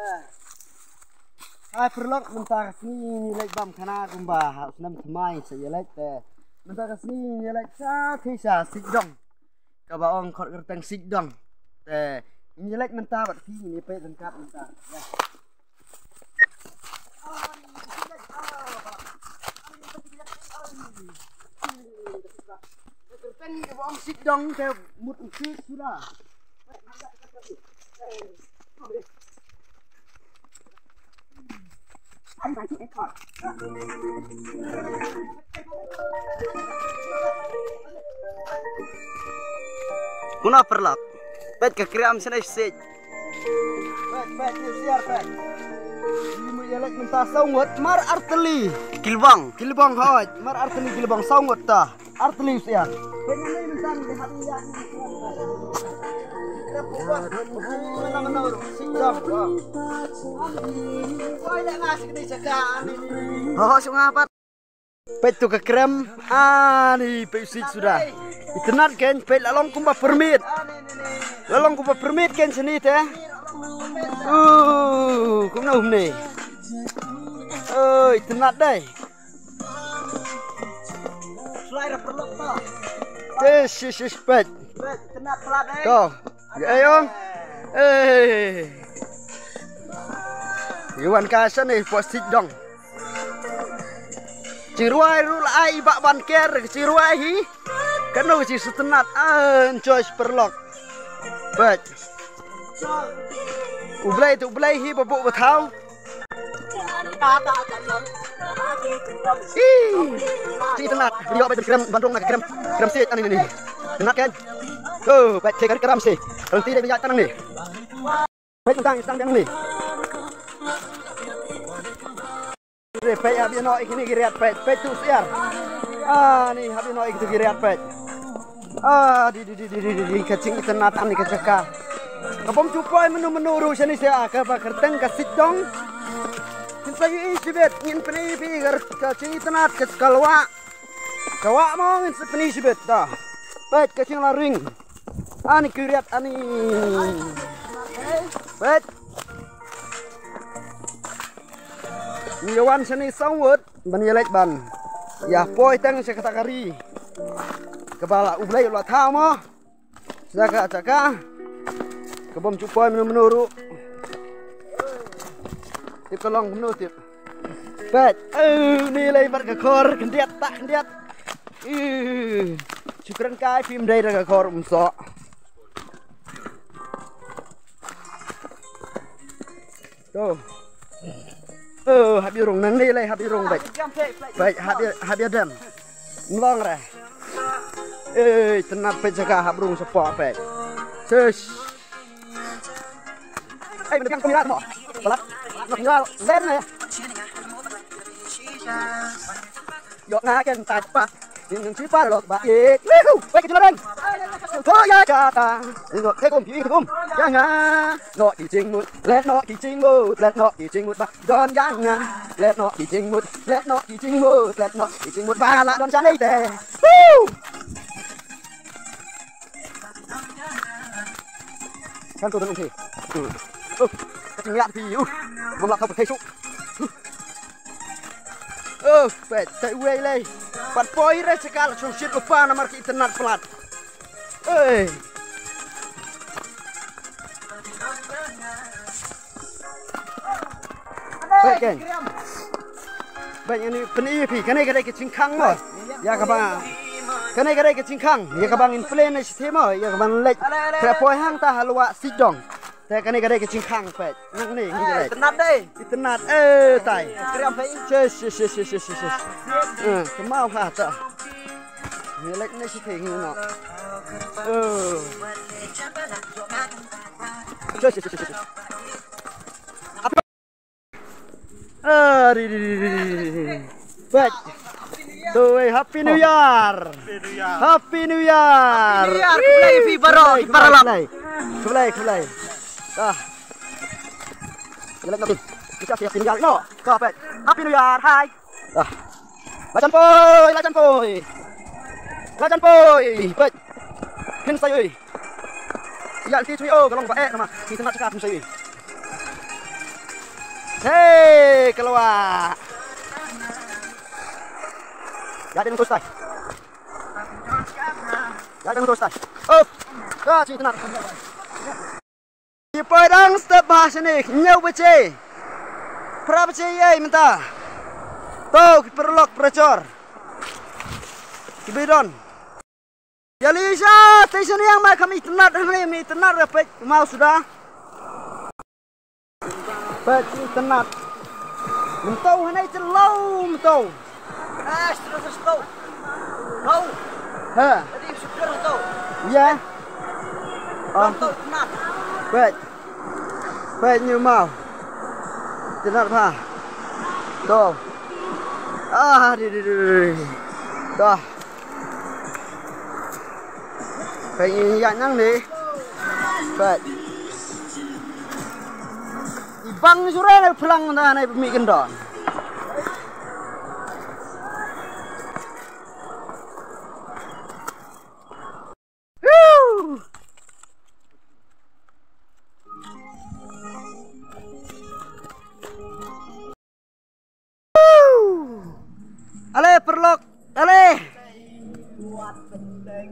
Hai perlok mentah sini lek bam kana kumbah harus nam semai saya lek teh mentah sini lek sa thisa sidong kabaong khot kerteng sidong teh ini lek mentah bat sini pe lengkap mentah ya kerteng kabaong sidong teh mut usik sudah Kuna perlak, pet ke kriam sana sej. Pet ni siar pet. Ini menjelek mentah saungut mar arteli. Kilbang hoj, mar arteli kilbang saungut tah. Arteli siar. Pet ni mentah di hati ya. Mana-mana sejam. Wah, nak ngasih ke jagaan ini. Oh, sungapat. Pet tu ke krem, ni pesit sudah. Itenat kan, pet lalong kumpa permit. Lalong kumpa permit kan sini teh. Kumna ni. Itenat deh. Selain perlu tak. Tes pet. Pet itenat pelat deh. Kau, ayong. Iwan kasan ni posit dong. Ciruai rulai bak banker ciruai hi. Kanu ci setenat choice perlok. Bet. Ublai hi babuk betau. Ci tenat beliau bet krem Bandung nak krem sit ani ni. Tenat kan? Bet cek krem sih. Berhenti dia minyak tanang ni. Bet tang ni. Pet habis nak ini giriat pet tu siar. Ni habis nak itu giriat pet. Di kacing tenatan ni kecaka. Kapom cupai menu sini saya ke kerteng ke sidong. Saya isi bet ngin peni pi kacing tenat ke kalwa. Kalwa mau ngin peni isi bet dah. Pet kacing laring. Ni giriat ani. Pet. Nyawan seni sawut banjelek ban. Ya poi teng sekatakari. Kepala ublai ulah tahu mah. Caka. Kebom cupai menurut. Dikolong menurut. Bet. Nilai berkekor kendiat tak kendiat. Cukran kai film dari berkekor umsok. Tuh. Habis rong nang ni leh habis rong baik. Baik habis dam. Nlong reh. Tenat pe jaga habis rong sepak baik. Sus. Mendekat kemirat mo. Pelak. Nak tinggal zen ya. Yok ngaken tak pa. Những chiếc ba lọt bạc gì quay cái chân lên có giá ta ngọt thế cùng không giá ngà ngọt thì chinh một lẹt nọ thì chinh một lẹt nọ thì chinh một bạc đòn giá ngà lẹt nọ thì chinh một lẹt nọ thì chinh một lẹt nọ thì chinh một ba là đòn chán đây tè kan tôi đang thì cái ngạn thì vòng lạc không phải số pet tak uai leh. Pat poi re sekal sosial lupa nama kita tenat pelat. Baik kan? Baik ini peni pi, kene kedai kecingkang mo. Ya kabang. Kene kedai kecingkang, ya kabang in plane sistem mo, ya kabang lek. Kera poi hang ta halwa sidong. Saya kena kedai kecingkang pet. Nang ni ngi tenat deh. Tenat tai. Kriam pai. Ses. Kemau ha ta. Ni lek ni si thing no. Ses. Pet. Tuh, Happy New Year. Happy New Year. Kulai fi baro, paralap. Kulai. Dah. Jalan lagi. Kita siap tinggal no. Kapet. Happy New Year. Hai. Dah. Lacan poi. Pet. Kin saya. Ya ti chui o galong ba nama. Kita nak cakap saya. Hei, keluar. Jadi untuk stay. Jadi untuk stay. Up. Kasih tenang. Di padang step bahas ni, nyau bece. Pra bece ye minta. Tuh perlok percor. Kibidon. Yalisha, station yang mai kami tenat repet mau sudah. Bet tenat. Mentau hanai celau mentau. Terus tau. Tau. Ha. Tadi sudah tau. Ya. Tau tenat. Bet như mau. Tenat ha. Tuh. Đi. Dah. Pengen yang ni. Bet. Ibang surah nak pulang dah naik pemik gendon. Ale perlok, ale. Buat bendeng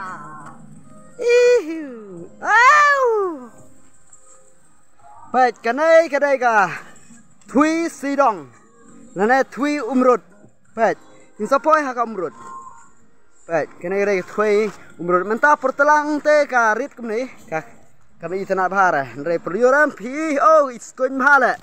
baik, kanai ka thui sidong, nane thui umrut, baik, insapoi haka umrut, baik, kanai thui umrut, mentah pertelang te ka rit kemni, kami itana bahara, nare perliuran pi, oh, it's going mahala,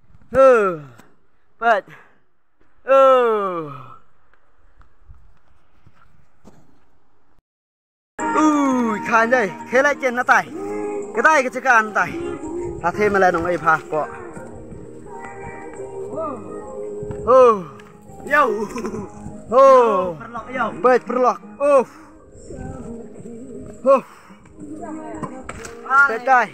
baik, khan đây, thế lại trên nó tay, cái chiếc can tay, ta thêm mà lại nòng ấy phá cọ, bệt perlok, bệt đây,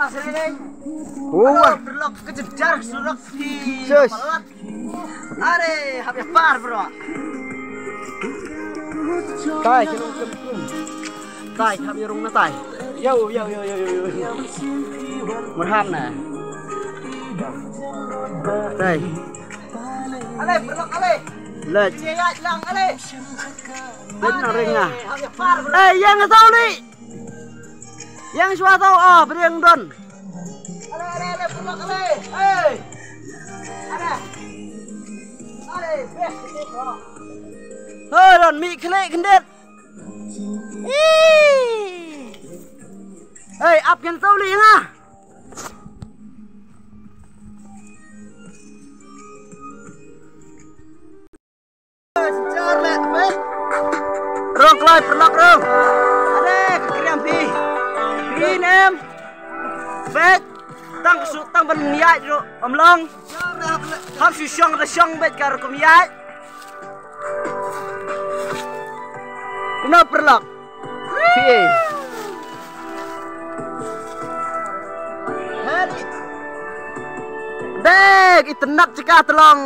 perlok kejar surak di malat, are habis par bro, tay cái nòng tay tham gia rung nó tay yo một ham nè đây ale perlok ale lệch ya lang ale đến nào ring à đây yang tao đi yang xóa tao beriang don ale perlok ale ale bes don mi khle kendet. Hey, up yang tau li nga. Charlet, bet. Rong klai perlok rong. Ade, kekiriam pi. Pi nem. Bet. Tang ban yai ro om long. Ham su shong da shong bet kar kum yai. Kuna perlok. Pi. Dek, itenak cekah telong.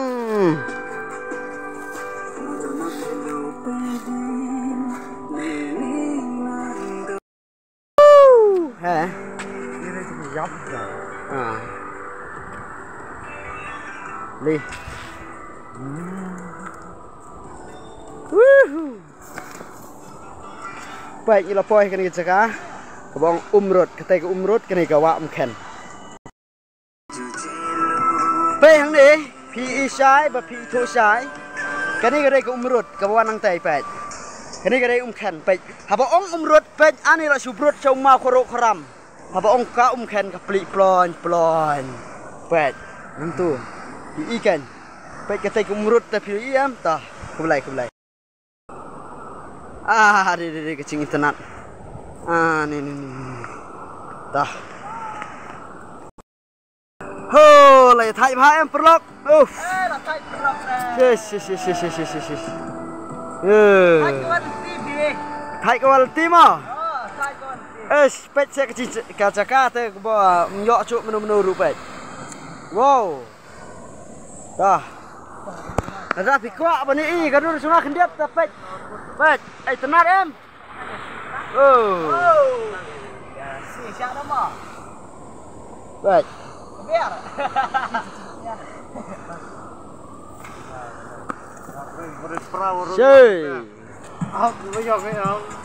Heh. Ini cukup jauh dah. Li. Baik, ila poi kani cekah. Kabong umrut, ketika umrut kani gawa mken. Pe hang ni pi sai ba pi thu sai kani ga dai ka umrut ka wan nang tai pet kani ga dai khan pet ha ba ong umrut pet ani la subrut chong ma khoro khram ha ba ong ka khan ka pli plon pet nang tu pi ikan pet ka tai ka umrut ta pi iam ta kublai de ka cing internet ni ta lại thay phá em perlok. Là thay perlok nè. Thay quality mà. Thay quality. Spek saya kecil kaca te bawa nyok cuk menu rupa. Wow. Dah. Ada pikwa apa ni? Gadur semua kendiap tapi. Bet, tenat em. Si siapa nama? Bet. Biar. Ya. Chơi. Học bây giờ cái